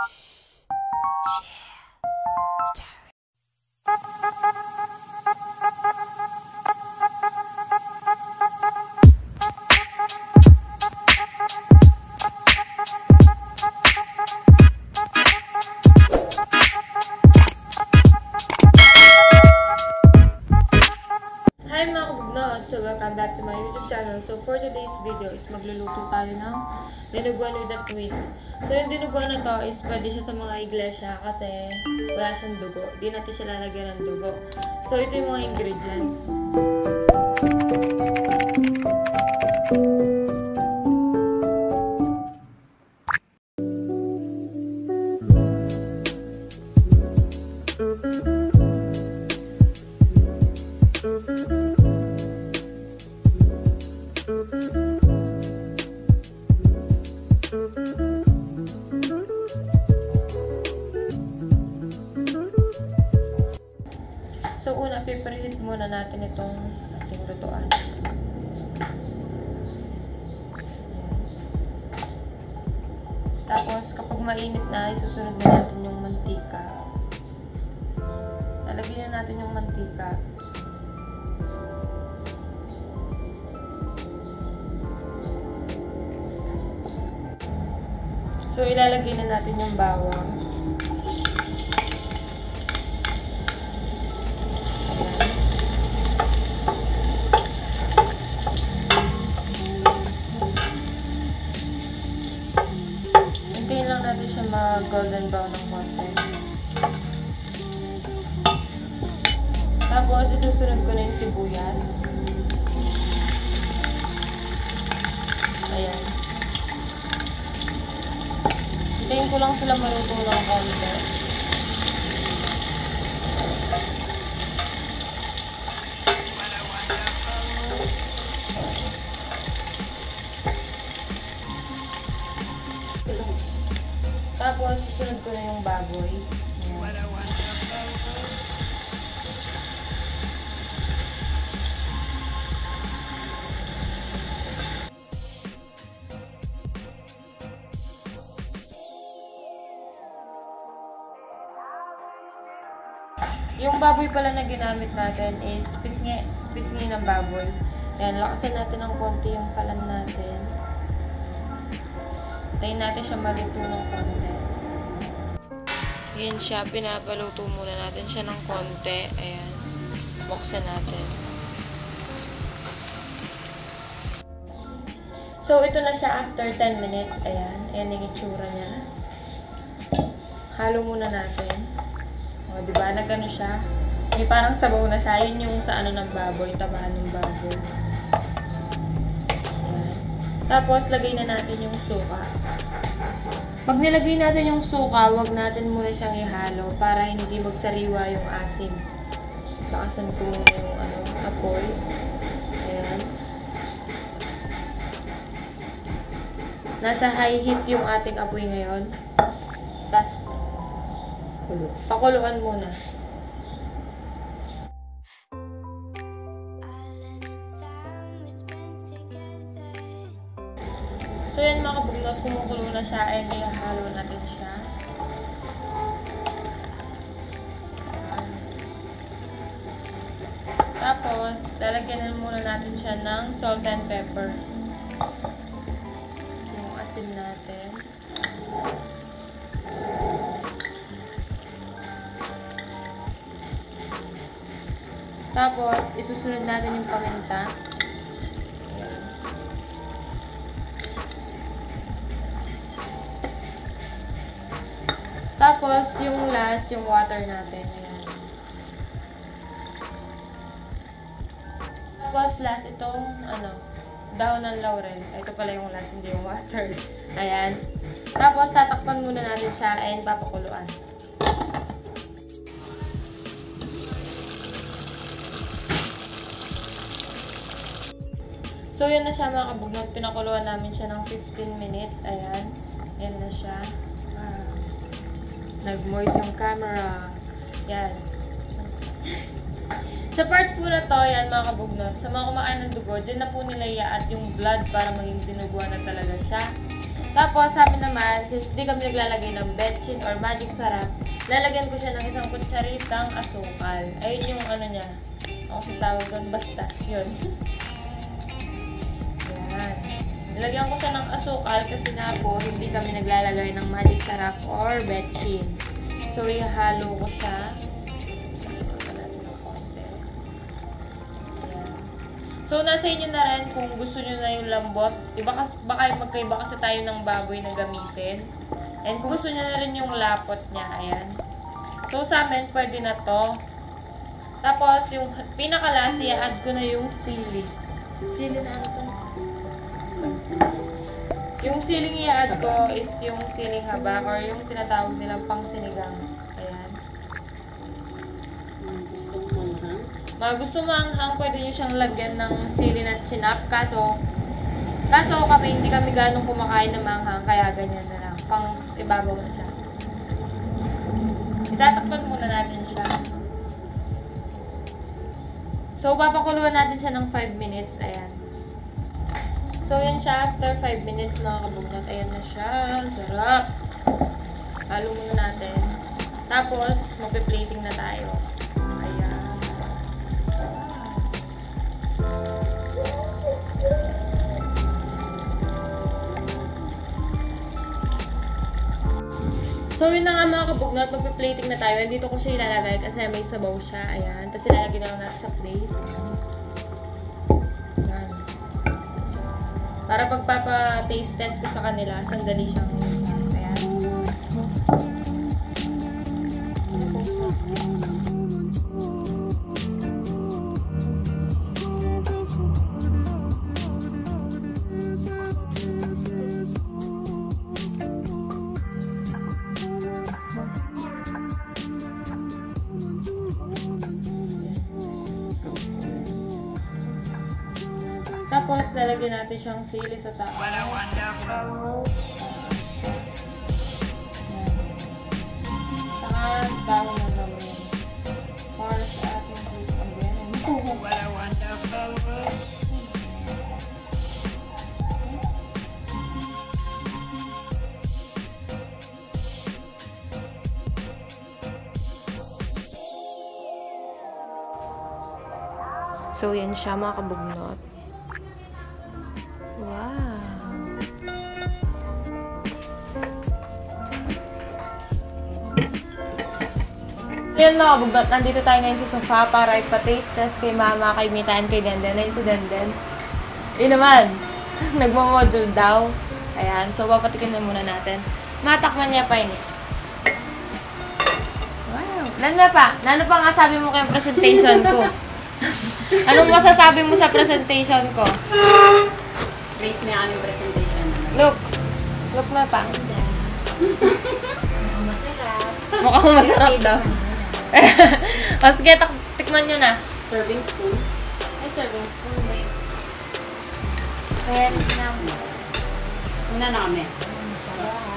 Hi mga kabugnot! So welcome back to my YouTube channel. So for today's video is magluluto tayo ng dinuguan with a twist. So yung dinuguan na to is pwede siya sa mga iglesia kasi wala siyang dugo. Di natin siya lalagyan ng dugo. So ito yung mga ingredients. So una, pipreheat muna natin itong ating lutuan. Tapos kapag mainit na, isusunod na natin yung mantika. Lalagyan na natin yung mantika. So ilalagay na natin yung bawang. Hintayin lang natin siya mag-golden brown ng konti. Tapos isusunod ko na yung sibuyas. Ayan. Hintayin ko lang sila maluto ng konti. Tapos, susunod ko na yung baboy. Ayan. Yung baboy pala na ginamit natin is pisngi ng baboy. Ayan, lakasan natin ng konti yung kalan natin. Tayin natin siya maluto ng konti. Ayan siya, pinapaluto muna natin siya ng konti. Ayan, buksan natin. So, ito na siya after 10 minutes. Ayan, ayan yung itsura niya. Halo muna natin. O, diba? Nagano siya. May parang sabaw na siya. Yun yung sa ano ng baboy, tabahan ng baboy. Ayan. Tapos, lagay na natin yung suka. Pag nilagay natin yung suka, wag natin muna siyang ihalo para hindi magsariwa yung asim. Lakasan ko muna yung apoy. Ayan. Nasa high heat yung ating apoy ngayon. Tapos, pakuluan muna. So yan mga kabugnot, kumukulo na siya ay ihalo natin siya. Tapos, lalagyan muna natin siya ng salt and pepper. Yung asin natin. Tapos, isusunod natin yung paminta. Tapos, yung last, yung water natin. Ayan. Tapos, last itong, dahon ng laurel. Ito pala yung last, hindi yung water. Ayan. Tapos, tatakpan muna natin siya and papakuluan. So, yun na siya mga kabugnot. Pinakuluan namin siya ng 15 minutes. Ayan. Ayan na siya. Nag-moist yung camera. Yan. Sa part po na to, yan mga kabugnot. Sa mga kumakain ng dugo, dyan na po nila iaat yung blood para maging dinuguan na talaga siya. Tapos, sabi naman, since di kami naglalagay ng betchin or magic sarap, lalagyan ko siya ng isang kutsaritang asukal. Ayun yung ano niya. Ako sa tawag doon, basta. Yun. Yan. Nilagyan ko siya ng asukal kasi nga po, hindi kami naglalagay ng magic sarap or betchin. So, ihalo ko siya. So, nasa inyo na rin kung gusto nyo na yung lambot. Baka magkaiba kasi tayo ng baboy na gamitin. And kung gusto nyo na rin yung lapot niya, ayan. So, sa amin, pwede na to. Tapos, yung pinaka-last, i-add ko na yung sili. Sili na ano to? Yung siling i-add ko is yung siling habak or yung tinatawag nilang pang sinigang. Ayan. Mga gusto maanghang, pwede nyo siyang lagyan ng sili na chinap. Kaso kami, hindi kami ganong kumakain ng maanghang, kaya ganyan na lang. Pang ibabaw na siya. Itatakpan muna natin siya. So, papakuluan natin siya ng 5 minutes. Ayan. So, yan siya. After 5 minutes, mga kabugnat, ayan na siya. Sarap. Halo muna natin. Tapos, magpe-plating na tayo. So, yun na nga mga kabugnat, magpe-plating na tayo. Dito ko siya ilalagay kasi may sabaw siya. Ayan. Tapos ilalagay na lang natin sa plate. Ayan. Para pagpapa-taste test ko sa kanila, sandali siyang ayan. Tapos, lalagyan natin siyang sili sa taas. Saka, dahon ng laurel. Para sa ating plate ang ganyan. So, yan siya mga kabugnot. Wow! Yun mga kabugnot, nandito tayo ngayon sa sofa para ipa-taste test kay Mama, kay Mita, and kay Denden. Ayun si Denden. Yun naman, nagmamodule daw. Ayan, so papatikin na muna natin. Matakman niya pa yun. Wow! Lalo pa? Lalo pa nga sabi mo kayong presentation ko. Anong masasabi mo sa presentation ko? Rate na yung presentation. Look na pa. Mukhang masarap. Mukhang masarap daw. O sige, tikman nyo na. Serving spoon. Ay, serving spoon. Wait. Kaya na. Una na kami. Masarap.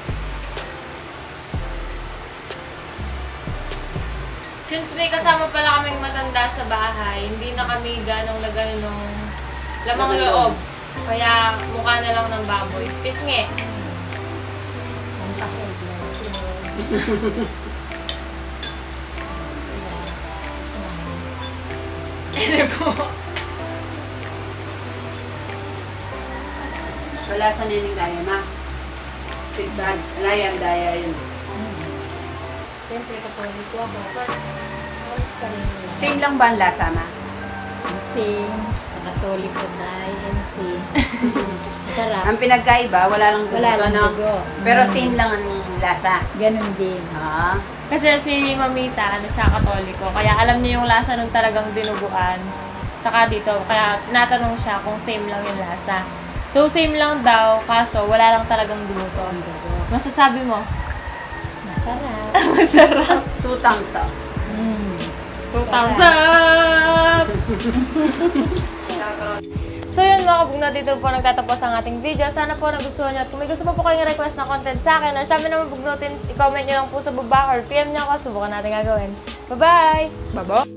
Since may kasama pala kaming matanda sa bahay, hindi na kami ganong nung lamang loob. Kaya mukha na lang ng baboy. Pisngi. Wala sa nining daya, ma. Tigtad. Ryan daya yun. Siyempre, kapag ko ako. Same lang ba ang lasa, ma? Same. Katolik ko sa INC. Masarap. Ang pinagkaiba, wala lang dugo, Wala lang no? dugo. Pero same lang ang lasa. Ganun din. Ah. Kasi si Mamita, siya katoliko. Kaya alam niya yung lasa nung talagang dinuguan. Tsaka dito, kaya tinatanong siya kung same lang yung lasa. So, same lang daw, kaso wala lang talagang dugo. Masasabi mo? Masarap. Masarap. 2 thumbs up. 2 thumbs up! So yun mga kabugnot, dito po nagtatapos ang ating video. Sana po nagustuhan nyo. At kung may gusto pa po kayong request na content sa akin or sa amin naman bugnutin, i-comment nyo lang po sa baba or PM nyo ako. Subukan natin gagawin. Bye-bye! Babo.